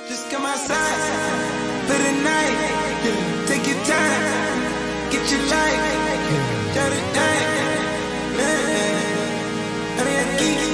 Just come outside for the night. Take your time, get your life. Dirty thing, I mean, I geek.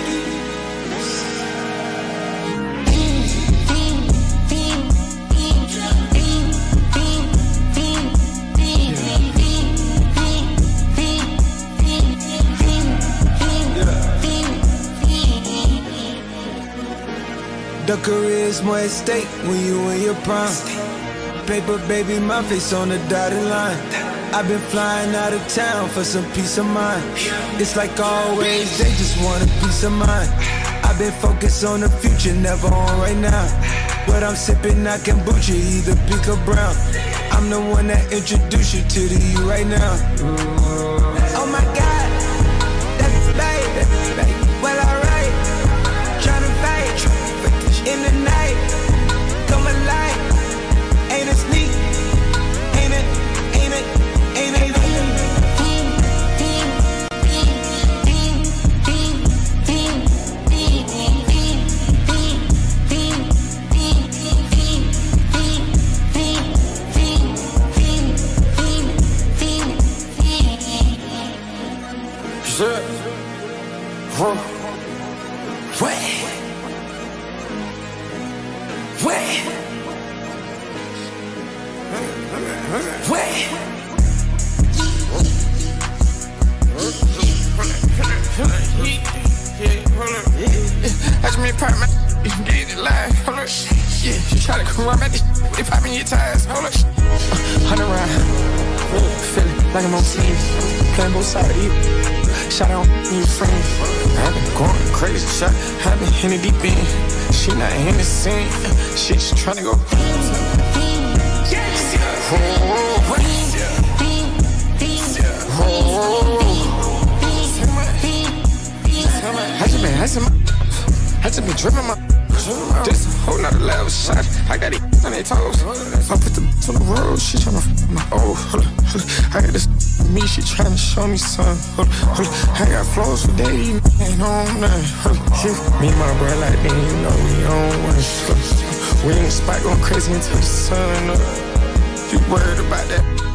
The career's more at stake when you in your prime. Paper baby, my face on the dotted line. I've been flying out of town for some peace of mind. It's like always, they just want a peace of mind. I've been focused on the future, never on right now. What I'm sipping, I kombucha, either pink or brown. I'm the one that introduced you to the you right now. Oh my God, that's babe. Well, alright, tryna fight in the night, come alive. Ain't it sneak? Ain't it? Ain't it? Ain't it? I just made part of my get it live. Hold up. Yeah, you try to come around at this. They popping your tires. Hold up. 100 round. Feeling like I'm on team. Playing both sides of you. Shot on your friends. I've been going crazy. Shot. I've been in the deep end. She not in the scene. She just trying to go. I just been dripping my. This a whole nother level shot. I got it on their toes. I put the on the road. She tryna my hold up. I got this me. She tryna show me something. Hold up. I got flows for days. Ain't on nothing. Me and my bro like me, you know we on one. We in the spot going crazy until the sun up. You worried about that?